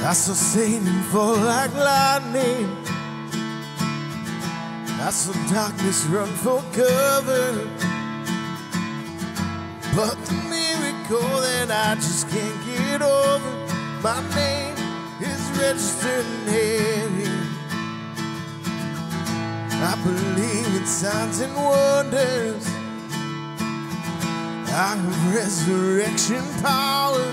I saw Satan fall like lightning. I saw darkness run for cover. But the miracle that I just can't get over, my name is registered in heaven. I believe in signs and wonders. I have resurrection power.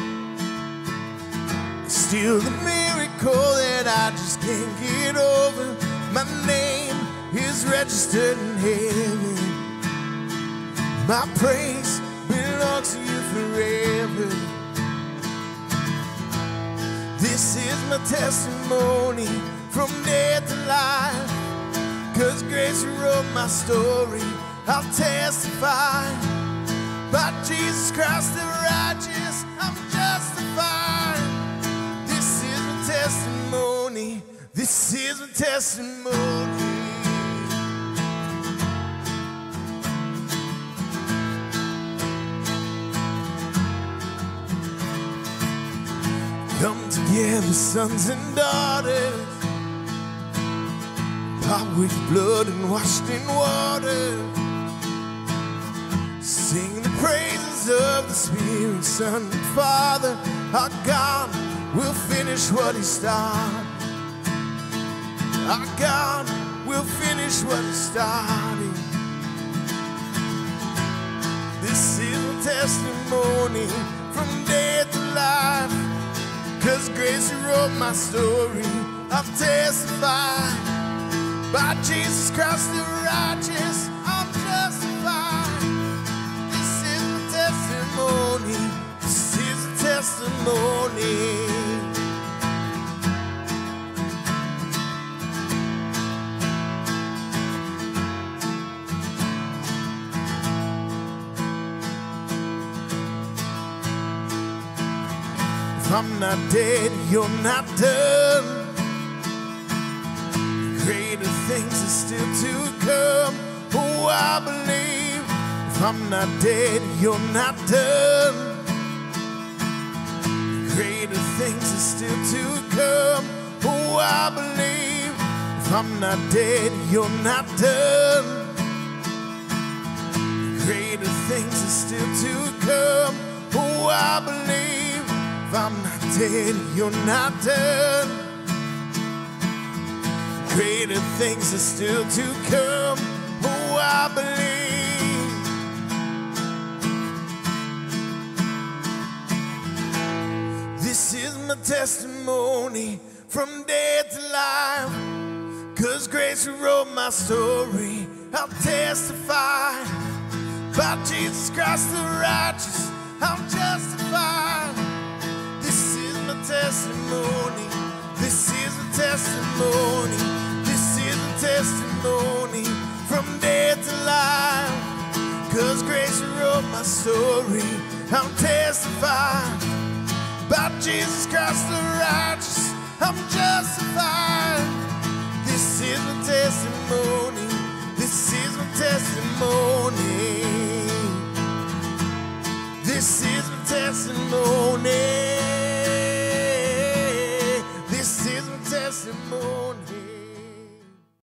Still the miracle that I just can't get over, my name is registered in heaven. My praise belongs to you forever. This is my testimony from death to life. 'Cause grace wrote my story, I'll testify. By Jesus Christ the righteous, I'm justified. This is my testimony. This is my testimony. Come together, sons and daughters, bought with blood and washed in water. Sing the praises of the Spirit, Son, and Father. Our God will finish what He started. Our God will finish what He started. This is a testimony from death to life. 'Cause grace wrote my story, I'll testify. By Jesus Christ the righteous, I'm justified. This is a testimony. This is a testimony. If I'm not dead, you're not done. Greater things are still to come. Oh, I believe. If I'm not dead, you're not done. Greater things are still to come. Oh, I believe. If I'm not dead, you're not done. Greater things are still to come. Oh, I believe. If I'm not dead, you're not done. Greater things are still to come. Oh, I believe. This is my testimony from death to life. 'Cause grace wrote my story, I'll testify. By Jesus Christ the righteous, I'm justified. This is my testimony. This is a testimony. This is a testimony from death to life. 'Cause grace wrote my story, I'm testifying. By Jesus Christ the righteous, I'm justified. This is my testimony. This is my testimony. This is my testimony. This is my testimony.